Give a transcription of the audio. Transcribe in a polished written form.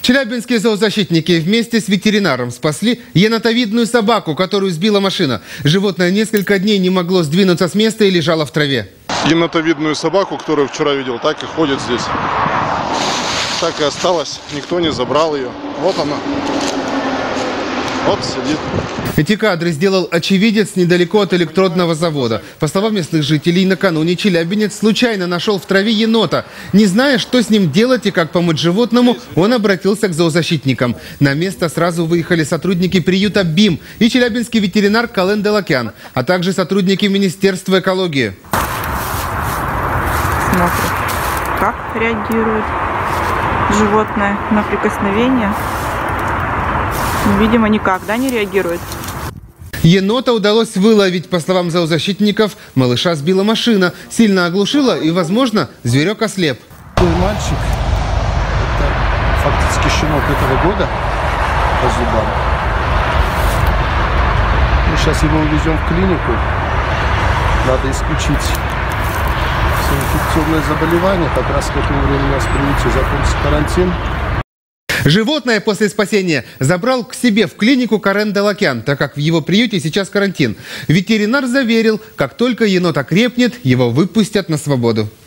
Челябинские зоозащитники вместе с ветеринаром спасли енотовидную собаку, которую сбила машина. Животное несколько дней не могло сдвинуться с места и лежало в траве. Енотовидную собаку, которую вчера видел, так и ходит здесь. Так и осталось. Никто не забрал ее. Вот она. Вот сидит. Эти кадры сделал очевидец недалеко от электродного завода. По словам местных жителей, накануне челябинец случайно нашел в траве енота. Не зная, что с ним делать и как помочь животному, он обратился к зоозащитникам. На место сразу выехали сотрудники приюта БИМ и челябинский ветеринар Кален Делакян, а также сотрудники Министерства экологии. Смотрим, как реагирует животное на прикосновение. Видимо, никак, да, не реагирует. Енота удалось выловить. По словам зоозащитников, малыша сбила машина, сильно оглушила и, возможно, зверек ослеп. Мальчик, это фактически щенок этого года по зубам. Мы сейчас его увезем в клинику. Надо исключить все инфекционные заболевания. Как раз к этому времени у нас в приюте закончится карантин. Животное после спасения забрал к себе в клинику Кален Делакян, так как в его приюте сейчас карантин. Ветеринар заверил, как только енот окрепнет, его выпустят на свободу.